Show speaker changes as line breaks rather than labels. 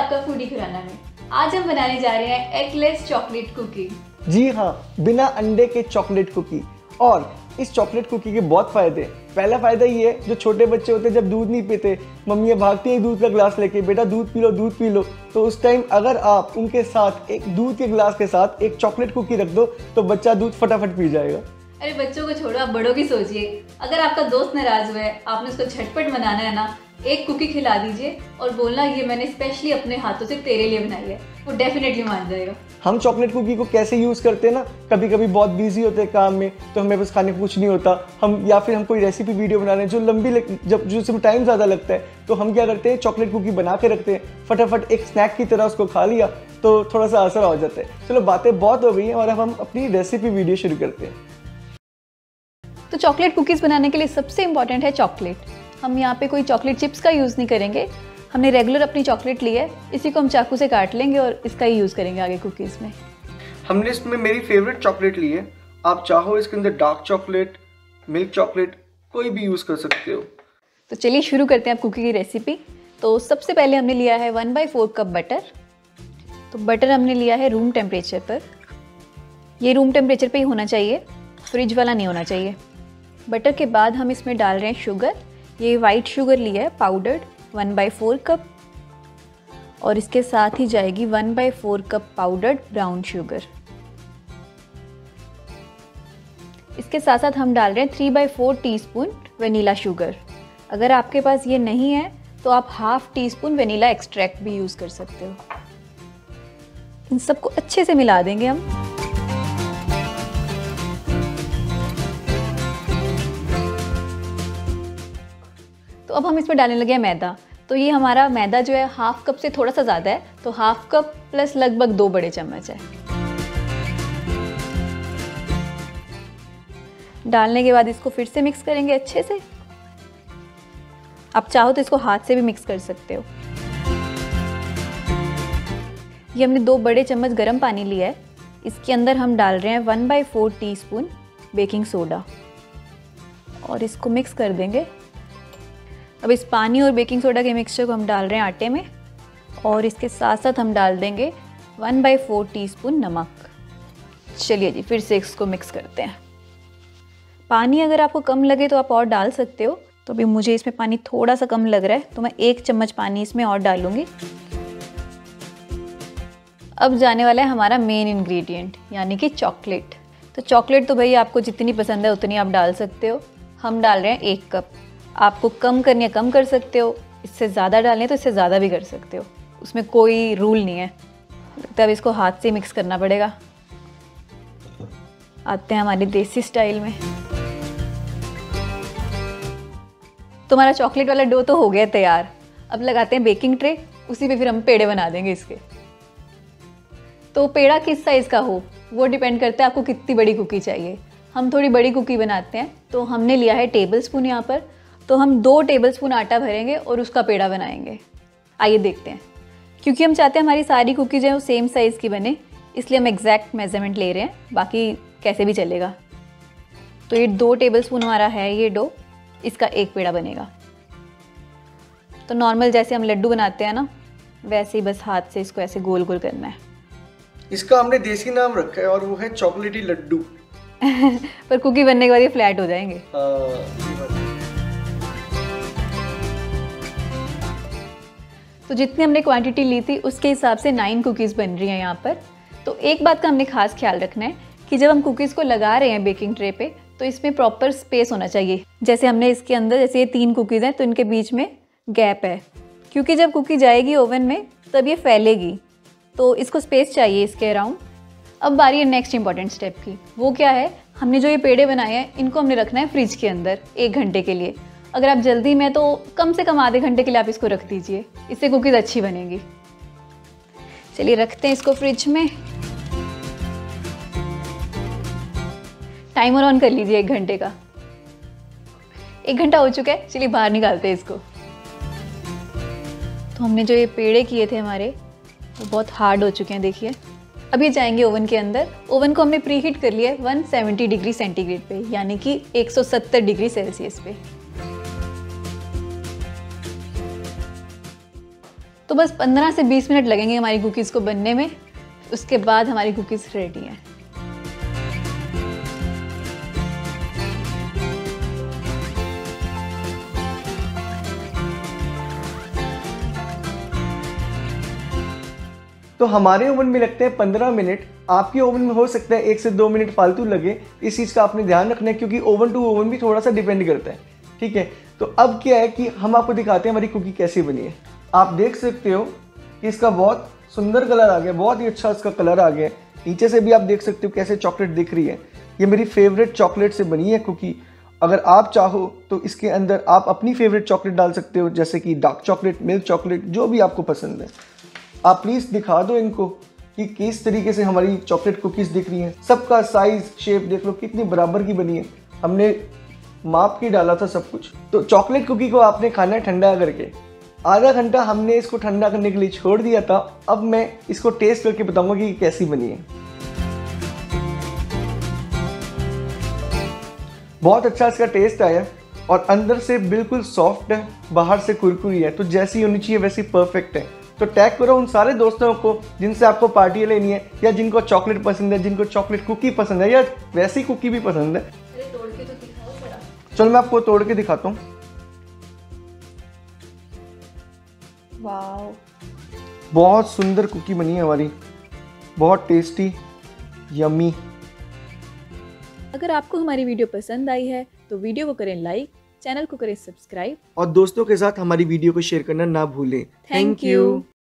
आपका फूडी खुराना में। आज हम बनाने जा रहे हैं एगलेस चॉकलेट कुकी।
जी हाँ, बिना अंडे के चॉकलेट कुकी। और इस चॉकलेट कुकी के बहुत फायदे हैं। पहला फायदा ये है, जो छोटे बच्चे होते हैं जब दूध नहीं पीते, मम्मियाँ भागती हैं दूध का ग्लास लेके, बेटा दूध पी लो दूध पी लो। तो उस टाइम अगर आप उनके साथ एक दूध के ग्लास के साथ एक चॉकलेट कुकी रख दो तो बच्चा दूध फटाफट पी जाएगा।
अरे बच्चों को छोड़ो, आप बड़ों की सोचिए। अगर आपका दोस्त नाराज हुआ है, आपने उसको झटपट मनाना है ना, एक कुकी खिला दीजिए और बोलना ये मैंने स्पेशली अपने हाथों से तेरे लिए बनाई है, वो डेफिनेटली मान जाएगा।
हम चॉकलेट कुकी को कैसे यूज़ करते हैं ना, कभी कभी बहुत बिजी होते हैं काम में, तो हमें बस खाने को कुछ नहीं होता, हम फिर हम कोई रेसिपी वीडियो बना रहे हैं जो जिसमें टाइम ज़्यादा लगता है, तो हम क्या करते हैं, चॉकलेट कुकी बना के रखते हैं, फटाफट एक स्नैक की तरह उसको खा लिया तो थोड़ा सा आसार हो जाता है। चलो बातें बहुत हो गई हैं और अब हम अपनी रेसिपी वीडियो शुरू करते हैं।
तो चॉकलेट कुकीज़ बनाने के लिए सबसे इम्पॉर्टेंट है चॉकलेट। हम यहाँ पे कोई चॉकलेट चिप्स का यूज़ नहीं करेंगे, हमने रेगुलर अपनी चॉकलेट ली है, इसी को हम चाकू से काट लेंगे और इसका ही यूज़ करेंगे आगे कुकीज़ में।
हमने इसमें मेरी फेवरेट चॉकलेट ली है, आप चाहो इसके अंदर डार्क चॉकलेट, मिल्क चॉकलेट कोई भी यूज़ कर सकते हो।
तो चलिए शुरू करते हैं आप कुकी की रेसिपी। तो सबसे पहले हमने लिया है 1/4 कप बटर। तो बटर हमने लिया है रूम टेम्परेचर पर, ये रूम टेम्परेचर पे ही होना चाहिए, फ्रिज वाला नहीं होना चाहिए। बटर के बाद हम इसमें डाल रहे हैं शुगर। ये वाइट शुगर लिया है पाउडर्ड 1/4 कप, और इसके साथ ही जाएगी 1/4 कप पाउडर्ड ब्राउन शुगर। इसके साथ साथ हम डाल रहे हैं 3/4 टीस्पून वनीला शुगर। अगर आपके पास ये नहीं है तो आप ½ टीस्पून वनीला एक्सट्रैक्ट भी यूज़ कर सकते हो। इन सबको अच्छे से मिला देंगे हम। तो अब हम इसमें डालने लगे हैं मैदा। तो ये हमारा मैदा जो है ½ कप से थोड़ा सा ज़्यादा है, तो ½ कप प्लस लगभग 2 बड़े चम्मच है। डालने के बाद इसको फिर से मिक्स करेंगे अच्छे से। आप चाहो तो इसको हाथ से भी मिक्स कर सकते हो। ये हमने 2 बड़े चम्मच गर्म पानी लिया है, इसके अंदर हम डाल रहे हैं 1/4 टीस्पून बेकिंग सोडा और इसको मिक्स कर देंगे। अब इस पानी और बेकिंग सोडा के मिक्सचर को हम डाल रहे हैं आटे में, और इसके साथ साथ हम डाल देंगे 1/4 टीस्पून नमक। चलिए जी, फिर से इसको मिक्स करते हैं। पानी अगर आपको कम लगे तो आप और डाल सकते हो। तो अभी मुझे इसमें पानी थोड़ा सा कम लग रहा है, तो मैं 1 चम्मच पानी इसमें और डालूंगी। अब जाने वाला है हमारा मेन इंग्रेडिएंट, यानी कि चॉकलेट। तो चॉकलेट तो भाई आपको जितनी पसंद है उतनी आप डाल सकते हो। हम डाल रहे हैं 1 कप। आपको कम करनी है कम कर सकते हो, इससे ज़्यादा डालने तो इससे ज़्यादा भी कर सकते हो, उसमें कोई रूल नहीं है। लगता है अब इसको हाथ से मिक्स करना पड़ेगा। आते हैं हमारे देसी स्टाइल में। तो हमारा चॉकलेट वाला डो तो हो गया तैयार। अब लगाते हैं बेकिंग ट्रे, उसी पे फिर हम पेड़े बना देंगे इसके। तो पेड़ा किस साइज़ का हो वो डिपेंड करता है आपको कितनी बड़ी कुकी चाहिए। हम थोड़ी बड़ी कुकी बनाते हैं, तो हमने लिया है टेबलस्पून यहाँ पर। तो हम 2 टेबलस्पून आटा भरेंगे और उसका पेड़ा बनाएंगे। आइए देखते हैं। क्योंकि हम चाहते हैं हमारी सारी कुकीज़ हैं वो सेम साइज़ की बने, इसलिए हम एग्जैक्ट मेजरमेंट ले रहे हैं, बाकी कैसे भी चलेगा। तो ये 2 टेबलस्पून हमारा है ये डो, इसका एक पेड़ा बनेगा। तो नॉर्मल जैसे हम लड्डू बनाते हैं ना, वैसे ही बस हाथ से इसको ऐसे गोल गोल करना है।
इसका हमने देसी नाम रखा है और वो है चॉकलेटी लड्डू।
पर कुकी बनने के बाद ये फ्लैट हो जाएंगे। तो जितनी हमने क्वांटिटी ली थी उसके हिसाब से 9 कुकीज़ बन रही हैं यहाँ पर। तो एक बात का हमने खास ख्याल रखना है कि जब हम कुकीज़ को लगा रहे हैं बेकिंग ट्रे पे, तो इसमें प्रॉपर स्पेस होना चाहिए। जैसे हमने इसके अंदर, जैसे ये 3 कुकीज़ हैं तो इनके बीच में गैप है, क्योंकि जब कुकी जाएगी ओवन में तब ये फैलेगी, तो इसको स्पेस चाहिए इसके अराउंड। अब बारी है नेक्स्ट इंपॉर्टेंट स्टेप की। वो क्या है, हमने जो ये पेड़े बनाए हैं इनको हमने रखना है फ्रिज के अंदर 1 घंटे के लिए। अगर आप जल्दी में तो कम से कम आधे घंटे के लिए आप इसको रख दीजिए, इससे कुकीज़ अच्छी बनेगी। चलिए रखते हैं इसको फ्रिज में। टाइमर ऑन कर लीजिए 1 घंटे का। 1 घंटा हो चुका है, चलिए बाहर निकालते हैं इसको। तो हमने जो ये पेड़े किए थे हमारे, वो बहुत हार्ड हो चुके हैं, देखिए। अब ये जाएंगे ओवन के अंदर। ओवन को हमने प्री हीट कर लिया है 170 डिग्री सेंटीग्रेड पे, यानी कि 170 डिग्री सेल्सियस पे। तो बस 15 से 20 मिनट लगेंगे हमारी कुकीज़ को बनने में। उसके बाद हमारी कुकीज़ रेडी हैं।
तो हमारे ओवन में लगते हैं 15 मिनट, आपके ओवन में हो सकता है 1 से 2 मिनट फालतू लगे। इस चीज़ का आपने ध्यान रखना है क्योंकि ओवन टू ओवन भी थोड़ा सा डिपेंड करता है, ठीक है। तो अब क्या है कि हम आपको दिखाते हैं हमारी कुकी कैसी बनी है। आप देख सकते हो कि इसका बहुत सुंदर कलर आ गया, बहुत ही अच्छा इसका कलर आ गया। नीचे से भी आप देख सकते हो कैसे चॉकलेट दिख रही है। ये मेरी फेवरेट चॉकलेट से बनी है कुकी। अगर आप चाहो तो इसके अंदर आप अपनी फेवरेट चॉकलेट डाल सकते हो, जैसे कि डार्क चॉकलेट, मिल्क चॉकलेट, जो भी आपको पसंद है। आप प्लीज़ दिखा दो इनको कि किस तरीके से हमारी चॉकलेट कुकीज़ दिख रही हैं। सबका साइज़, शेप देख लो कितनी बराबर की बनी है। हमने माप के डाला था सब कुछ। तो चॉकलेट कुकी को आपने खाना है ठंडा करके। आधा घंटा हमने इसको ठंडा करने के लिए छोड़ दिया था। अब मैं इसको टेस्ट करके बताऊंगा कि कैसी बनी है। बहुत अच्छा इसका टेस्ट आया और अंदर से बिल्कुल सॉफ्ट है, बाहर से कुरकुरी है। तो जैसी होनी चाहिए वैसी परफेक्ट है। तो टैग करो उन सारे दोस्तों को जिनसे आपको पार्टियाँ लेनी है, या जिनको चॉकलेट पसंद है, जिनको चॉकलेट कुकी पसंद है, या वैसी कुकी भी पसंद है।
तोड़ के तो दिखाओ जरा।
चलो मैं आपको तोड़ के दिखाता हूँ।
वाओ,
बहुत सुंदर कुकी बनी है हमारी, बहुत टेस्टी, यम्मी।
अगर आपको हमारी वीडियो पसंद आई है तो वीडियो को करें लाइक, चैनल को करें सब्सक्राइब
और दोस्तों के साथ हमारी वीडियो को शेयर करना ना भूलें। Thank you.